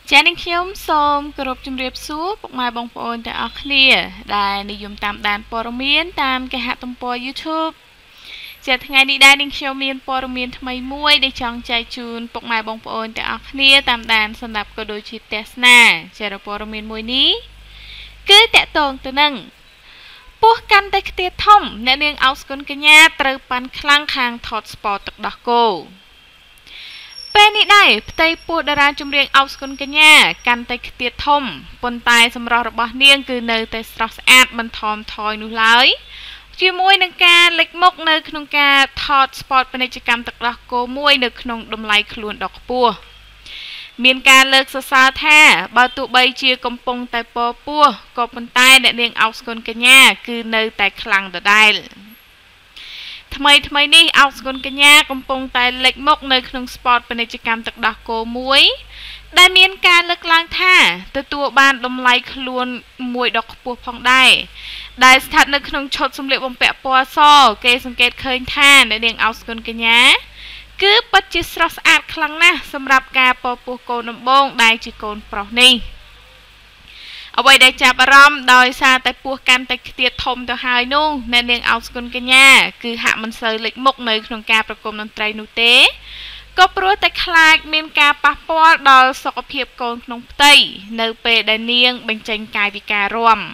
ចា៎នាងខ្ញុំសូមគោរពជំរាបសួរពុកម៉ែបងប្អូនទាំងអស់គ្នាដែលនិយមតាមដានព័ត៌មានតាមគេហទំព័រ YouTube ចា៎ថ្ងៃនេះដែរនាងខ្ញុំមានព័ត៌មានថ្មីមួយដែលចង់ចែកជូនពុកម៉ែបងប្អូនទាំងអស់គ្នាតាមដានសម្រាប់ក៏ដូចជាទស្សនាចា៎ព័ត៌មានមួយនេះគឺតកតងទៅនឹងពោះកាន់តែខ្ទាតធំអ្នកនាងអោសគុណកញ្ញាត្រូវប៉ាន់ខ្លាំងខាងថតស្ពតទឹកដោះគោពេលនេះដែរផ្ទៃពោះតារាចម្រៀងអោសគុណកញ្ញាកាន់តែខ្ទាតធំប៉ុន្តែសម្រស់របស់នាងគឺនៅតែស្រស់ស្អាតមិនថមថយនោះឡើយជាមួយនឹងការលេចមុខនៅក្នុងការថតស្ពតពាណិជ្ជកម្មទឹកដោះគោមួយនៅក្នុងតម្លៃខ្លួនដ៏ខ្ពស់មានការលើកសរសើរថាបើទោះបីជាកំពុងតែពពោះក៏ប៉ុន្តែអ្នកនាងអោសគុណកញ្ញាគឺនៅតែខ្លាំងដដែលថ្មីនេះអោសគុណកញ្ញាកំពុងតែលេចមុខនៅក្នុងស្ពតពាណិជ្ជកម្មទឹកដោះគោមួយដែលមានការលើកឡើងថាទទួលបានតម្លៃខ្លួនមួយដ៏ខ្ពស់ផងដែរដែលស្ថិតនៅក្នុងឈុតសម្លៀកបំពាក់ពណ៌សគេសង្កេតឃើញថាអ្នកនាងអោសគុណកញ្ញាគឺពិតជាស្រស់ស្អាតខ្លាំងណាស់សម្រាប់ការពពោះកូនដំបងដែលជាកូនប្រុសនេះអ្វីដែលចាប់អារម្មណ៍ដោយសារតែពោះកាន់តែខ្ទាតធំទៅហើយនោះអ្នកនាងអោសគុណកញ្ញាគឺហាក់មិនសូវលេចមុខនៅក្នុងការប្រគំតន្ត្រីនោះទេក៏ព្រោះតែខ្លាចមានការប៉ះពាល់ដល់សុខភាពកូនក្នុងផ្ទៃនៅពេលដែលនាងបញ្ចេញកាយវិការរាំ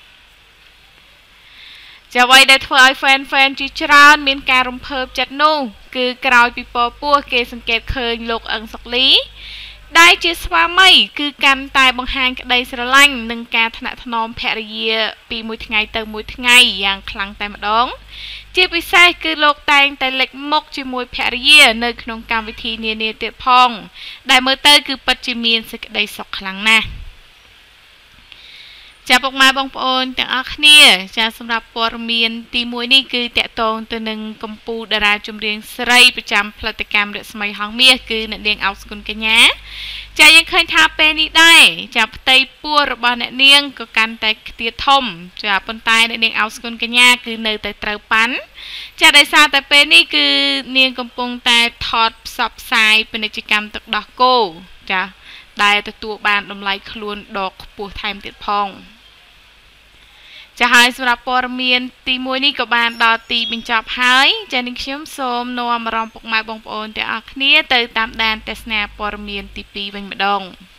ជាអ្វីដែលធ្វើឲ្យ fan ជាច្រើនមានការរំភើបចិត្តនោះគឺក្រោយពីពពោះគេសង្កេតឃើញលោកអឹងសុកលីដែលជាស្វាមីគឺកាន់តែបង្ហាញក្តីស្រឡាញ់និងការថ្នាក់ថ្នមភរិយាពីមួយថ្ងៃទៅមួយថ្ងៃយ៉ាងខ្លាំងតែម្ដងជាពិសេសគឺលោកតែងតែលេចមុខជាមួយភរិយានៅក្នុងកម្មវិធីនានាទៀតផងដែលមើលទៅគឺពិតជាមានសេចក្តីសុខខ្លាំងណាស់ចាពុកម៉ែបងប្អូនទាំងអស់គ្នាចាសម្រាប់ព័ត៌មានទី1នេះគឺតកតងទៅនឹងកម្ពុជាតារាចម្រៀងស្រីប្រចាំផលិតកម្មរស្មីហងមាសគឺអ្នកនាងអោសគុណកញ្ញាចាយើងឃើញថាពេលនេះដែរចាផ្ទៃពោះរបស់អ្នកនាងក៏កាន់តែខ្ទាតធំចាប៉ុន្តែអ្នកនាងអោសគុណកញ្ញាគឺនៅតែត្រូវប៉ាន់ចាដោយសារតែពេលនេះគឺនាងកំពុងតែថតផ្សព្វផ្សាយពាណិជ្ជកម្មទឹកដោះគោចាដែលទទួលបានតម្លៃខ្លួនដ៏ខ្ពស់ថែមទៀតផងចាហើយសម្រាប់ព័ត៌មានទី1នេះក៏បានដល់ទីបញ្ចប់ហើយចានាងខ្ញុំសូមនាំអារម្មណ៍ពុកម៉ែបងប្អូនទាំងអស់គ្នាទៅតាមដានទស្សនាព័ត៌មានទី2វិញម្ដង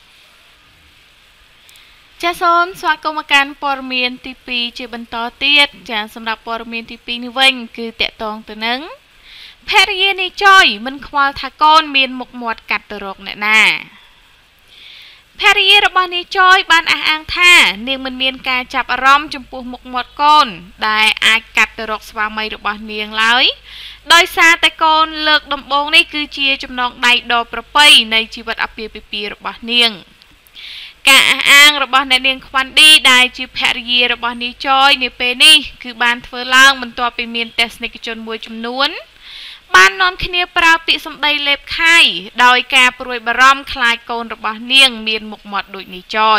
ចាសូមស្វាគមន៍មកកាន់ព័ត៌មានទី2ជាបន្តទៀតចាសម្រាប់ព័ត៌មានទី2នេះវិញគឺតកតងទៅនឹងភរិយានៃចយមិនខ្វល់ថាកូនមានមុខមាត់កាត់ទៅរកអ្នកណាភរិយារបស់នាយចយបានអះអាងថានាងមិនមានការចាប់អារម្មណ៍ចំពោះមុខមាត់កូនដែលអាចកាត់ទៅរកស្វាមីរបស់នាងឡើយដោយសារតែកូនលើកដំបូងនេះគឺជាចំណងដៃដ៏ប្រពៃនៃជីវិតអាពាហ៍ពិពាហ៍របស់នាងការអះអាងរបស់អ្នកនាងខ្វាន់ឌីដែលជាភរិយារបស់នាយចយនាពេលនេះគឺបានធ្វើឡើងបន្ទាប់ពីមានទស្សនិកជនមួយចំនួនបាននាំគ្នាប្រើពាក្យសម្ដីលេបខាយដោយការព្រួយបារម្ភខ្លាចកូនរបស់នាងមានមុខមាត់ដូចនាយចយ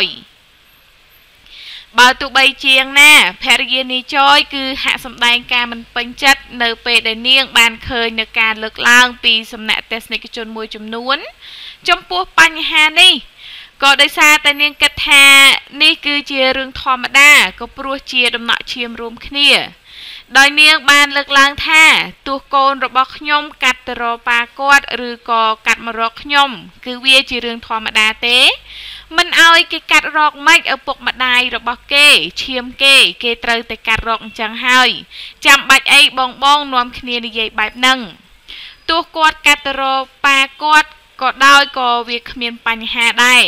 បើទោះបីជាយ៉ាងណាភរិយានាយចយគឺហាក់សម្ដែងការមិនពេញចិត្តនៅពេលដែលនាងបានឃើញនៅការលើកឡើងពីសំណាក់ទស្សនិកជនមួយចំនួនចំពោះបញ្ហានេះក៏ដោយសារតែនាងគិតថានេះគឺជារឿងធម្មតាក៏ព្រោះជាដំណក់ឈាមរួមគ្នាដោយនាងបានលើកឡើងថាទោះកូនរបស់ខ្ញុំកាត់ទៅរកប៉ាគាត់ឬក៏កាត់មករកខ្ញុំគឺវាជារឿងធម្មតាទេមិនឲ្យគេកាត់រកម៉េចឪពុកម្ដាយរបស់គេឈាមគេត្រូវតែកាត់រកអញ្ចឹងហើយចាំបាច់អីបងនាំគ្នានិយាយបែបហ្នឹងទោះគាត់កាត់ទៅរកប៉ាគាត់ក៏ដោយក៏វាគ្មានបញ្ហាដែរ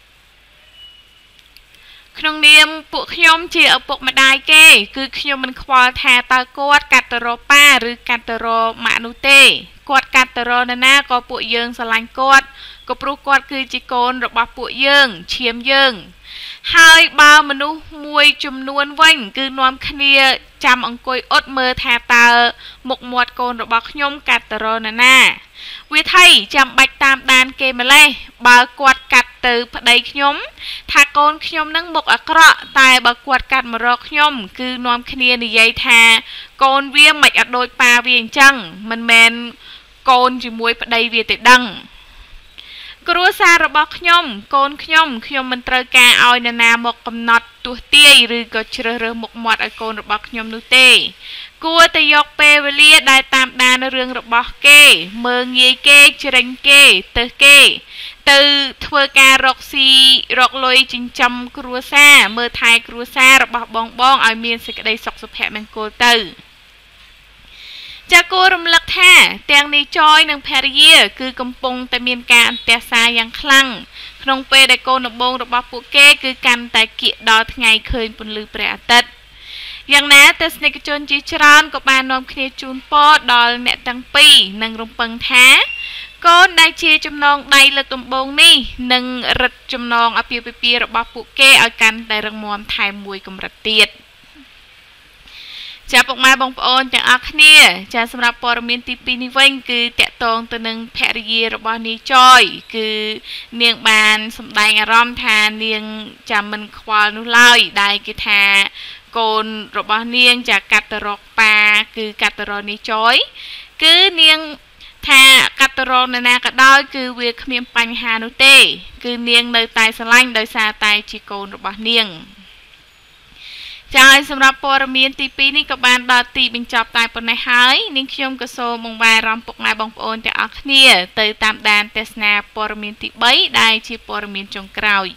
ក្នុងនាមពួកខ្ញុំជាឪពុកម្ដាយគេគឺខ្ញុំមិនខ្វល់ថាតើគាត់កាត់ទៅរកប៉ាឬកាត់ទៅរកម៉ាក់នោះទេគាត់កាត់ទៅរកនរណាក៏ពួកយើងស្រឡាញ់គាត់ក៏ព្រោះគាត់គឺជាកូនរបស់ពួកយើងឈាមយើងហើយបើមនុស្សមួយចំនួនវិញគឺនាំគ្នាចាំអង្គុយអត់មើលថាតើមុខមាត់កូនរបស់ខ្ញុំកាត់ទៅរកនរណាវាថៃចាំបាច់តាមដានគេម្លេះបើគាត់កាត់ទៅប្តីខ្ញុំថាកូនខ្ញុំនឹងមុខអាក្រក់តែបើគាត់កាត់មករកខ្ញុំគឺនាំគ្នានិយាយថាកូនវាមិនអត់ដូចប៉ាវាអញ្ចឹងមិនមែនកូនជាមួយប្តីវាទេដឹងគ្រួសាររបស់ខ្ញុំកូនខ្ញុំមិនត្រូវការឲ្យនរណាមកកំណត់ទស្សន៍ទាយឬក៏ជ្រើសរើសមុខមាត់ឲ្យកូនរបស់ខ្ញុំនោះទេគួរតែយកពេលវេលាដែលតាមដានរឿងរបស់គេមើងងាយគេជ្រិញគេទៅគេទៅធ្វើការរកស៊ីរកលុយចិញ្ចឹមគ្រួសារមើលថែគ្រួសាររបស់បងឲ្យមានសេចក្តីសុខសុភមង្គលទៅចាគួររំលឹកថាទាំងនេះចយនិងភរិយាគឺកំពុងតែមានការអន្ទះសារយ៉ាងខ្លាំងក្នុងពេលដែលកូនដំបូងរបស់ពួកគេគឺកាន់តែគៀកដល់ថ្ងៃឃើញពន្លឺព្រះអាទិត្យយ៉ាងណាទស្សនិកជនជាច្រើនក៏បាននាំគ្នាជូនពរដល់អ្នកទាំងពីរនិងរំពឹងថាកូនដែលជាចំណងដៃលើកដំបូងនេះនឹងរឹតចំណងអាពាហ៍ពិពាហ៍របស់ពួកគេឲ្យកាន់តែរឹងមាំថែមមួយកម្រិតទៀតចាពុកម៉ែបងប្អូនទាំងអស់គ្នាចាសម្រាប់ព័ត៌មានទី2នេះវិញគឺតកតងទៅនឹងភរិយារបស់នាយចយគឺនាងបានសម្ដែងអារម្មណ៍ថានាងចាំមិនខ្វល់នោះឡើយដែលគេថាកូនរបស់នាងចាកាត់ទៅរកប៉ាគឺកាត់ទៅរកនាយចយគឺនាងថាកាត់ទៅរកនរណាក៏ដោយគឺវាគ្មានបញ្ហានោះទេគឺនាងនៅតែស្រឡាញ់ដោយសារតែជាកូនរបស់នាងចា៎សម្រាប់ព័ត៌មានទី2នេះក៏បានដល់ទីបញ្ចប់តែប៉ុណ្ណេះហើយនាងខ្ញុំក៏សូមបង្វែរអារម្មណ៍ពុកម៉ែបងប្អូនទាំងអស់គ្នាទៅតាមដានទស្សនាព័ត៌មានទី3ដែលជាព័ត៌មានចុងក្រោយ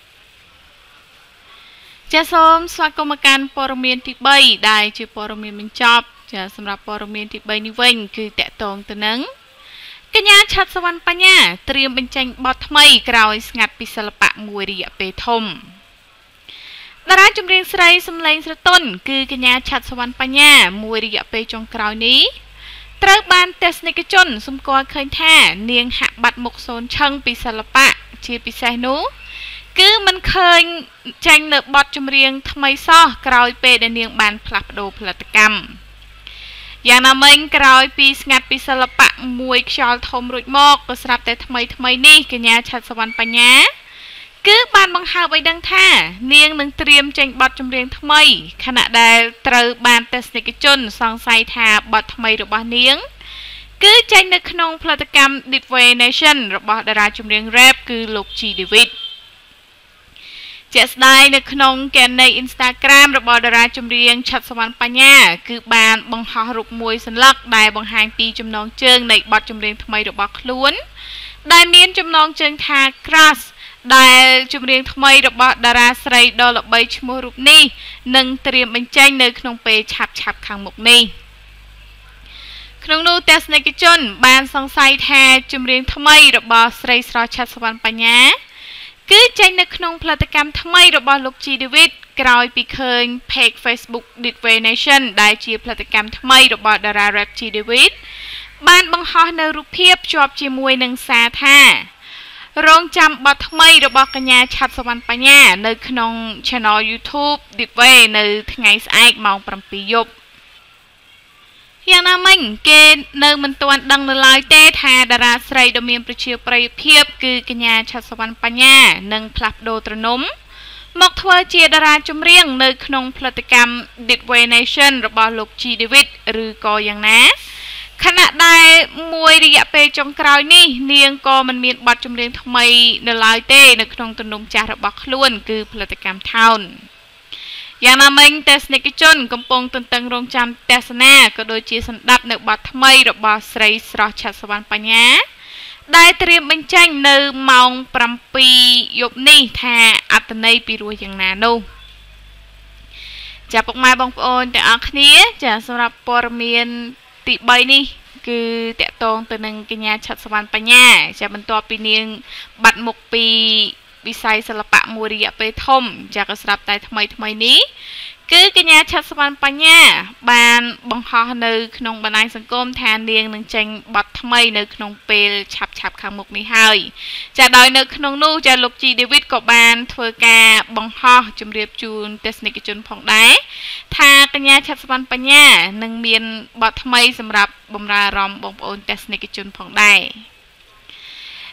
ចាសូមស្វាគមន៍មកកាន់ព័ត៌មានទី3ដែលជាព័ត៌មានបញ្ចប់ចាសម្រាប់ព័ត៌មានទី3នេះវិញគឺតកតងទៅនឹងកញ្ញាឆាត់សវណ្ណបញ្ញាត្រៀមបញ្ចេញបទថ្មីក្រោយស្ងាត់ពីសិល្បៈមួយរយៈពេលធំតារាចម្រៀងស្រីសំឡេងស្រទន់គឺកញ្ញាឆាត់សវណ្ណបញ្ញាមួយរយៈពេលចុងក្រោយនេះត្រូវបានទស្សនិកជនសម្គាល់ឃើញថានាងហាក់បាត់មុខសូន្យឈឹងពីសិល្បៈជាពិសេសនោះគឺមិនឃើញចេញនៅបទចម្រៀងថ្មីសោះក្រោយពេលដែលនាងបានផ្លាស់ប្ដូរផលិតកម្មយ៉ាងណាមិញក្រោយពីស្ងាត់ពីសិល្បៈមួយខ្យល់ធំរួចមកក៏ស្រាប់តែថ្មីនេះកញ្ញាឆាត់សវណ្ណបញ្ញាគឺបានបង្ហើបឲ្យដឹងថានាងនឹងត្រៀមចេញបទចម្រៀងថ្មីខណៈដែលត្រូវបានទស្សនិកជនសង្ស័យថាបទថ្មីរបស់នាងគឺចេញនៅក្នុងផលិតកម្ម Ditway Nation របស់តារាចម្រៀង rap គឺលោក G David ជាក់ស្ដែងនៅក្នុងគណនី Instagram របស់តារាចម្រៀងឆាត់សវណ្ណបញ្ញាគឺបានបង្ហោះរូបមួយសន្លឹកដែលបង្ហាញពីចំណងជើងនៃបទចម្រៀងថ្មីរបស់ខ្លួនដែលមានចំណងជើងថា Crush ដែលចម្រៀងថ្មីរបស់តារាស្រីដ៏ល្បីឈ្មោះរូបនេះនឹងត្រៀមបញ្ចេញនៅក្នុងពេលឆាប់ខាងមុខនេះក្នុងនោះទស្សនិកជនបានសង្ស័យថាចម្រៀងថ្មីរបស់ស្រីស្រស់ឆាត់សវណ្ណបញ្ញាគឺចេញនៅក្នុងផលិតកម្មថ្មីរបស់លោក G David ក្រោយពីឃើញ page Facebook Ditway Nation ដែលជាផលិតកម្មថ្មីរបស់តារា rap G David បានបង្ហោះនៅរូបភាពជាប់ជាមួយនឹងសារថារងចាំបទថ្មីរបស់កញ្ញាឆាត់សវណ្ណបញ្ញានៅក្នុង Channel YouTube Ditway នៅថ្ងៃស្អែកម៉ោង 7 យប់យ៉ាងណាមិញគេនៅមិនទាន់ដឹងនៅឡើយទេថាតារាស្រីដ៏មានប្រជាប្រិយភាពគឺកញ្ញាឆាត់សវណ្ណបញ្ញានឹងផ្លាស់ប្ដូរទ្រនំមកធ្វើជាតារាចម្រៀងនៅក្នុងផលិតកម្ម Ditway Nation របស់លោក G David ឬក៏យ៉ាងណាខណៈដែលមួយរយៈពេលចុងក្រោយនេះនាងក៏មិនមានបទចម្រៀងថ្មីនៅឡើយទេនៅក្នុងទំនុកចាស់របស់ខ្លួនគឺផលិតកម្ម Town យ៉ាងណាមិញទស្សនិកជនកំពុងទន្ទឹងរង់ចាំទស្សនាក៏ដូចជាសម្ដាប់នៅបទថ្មីរបស់ស្រីស្រស់ឆាត់សវណ្ណបញ្ញាដែលត្រៀមបញ្ចេញនៅម៉ោង 7 យប់នេះថាអត្ថន័យពីរោះយ៉ាងណានោះចាពុកម៉ែបងប្អូនទាំងអស់គ្នាចាសម្រាប់ព័ត៌មានទី3នេះគឺតកតងទៅនឹងកញ្ញាឆាត់សវណ្ណបញ្ញាចាបន្ទាប់ពីនាងបាត់មុខពីវិស័យសិល្បៈមួយរយៈពេលធំចាក៏ស្រាប់តែថ្មីនេះគឺកញ្ញាឆាត់សវណ្ណបញ្ញាបានបង្ហោះនៅក្នុងបណ្ដាញសង្គមថានាងនឹងចេញបទថ្មីនៅក្នុងពេលឆាប់ខាងមុខនេះហើយចាដោយនៅក្នុងនោះចាលោក G David ក៏បានធ្វើការបង្ហោះជម្រាបជូនទស្សនិកជនផងដែរថាកញ្ញាឆាត់សវណ្ណបញ្ញានឹងមានបទថ្មីសម្រាប់បម្រើអារម្មណ៍បងប្អូនទស្សនិកជនផងដែរ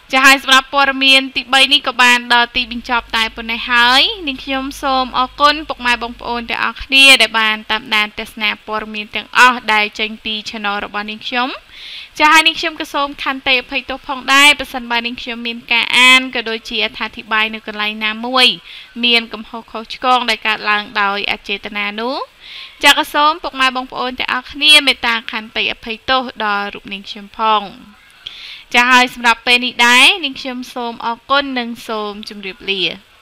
ចាហើយសម្រាប់ព័ត៌មានទី3នេះក៏បានដល់ទីបញ្ចប់តែប៉ុណ្ណេះហើយនាងខ្ញុំសូមអរគុណពុកម៉ែបងប្អូនទាំងអស់គ្នាដែលបានតាមដានទស្សនាព័ត៌មានទាំងអស់ដែលចេញពី Channel របស់នាងខ្ញុំចាហើយនាងខ្ញុំក៏សូមខន្តីអភ័យទោសផងដែរប្រសិនបើនាងខ្ញុំមានការអានក៏ដូចជាអត្ថាធិប្បាយនៅកន្លែងណាមួយមានកំហុសខុសឆ្គងដែលកើតឡើងដោយអចេតនានោះចាក៏សូមពុកម៉ែបងប្អូនទាំងអស់គ្នាមេត្តាខន្តីអភ័យទោសដល់រូបនាងខ្ញុំផងចាហើយសម្រាប់ពេលនេះដែរនាងខ្ញុំសូមអរគុណនិងសូមជម្រាបលា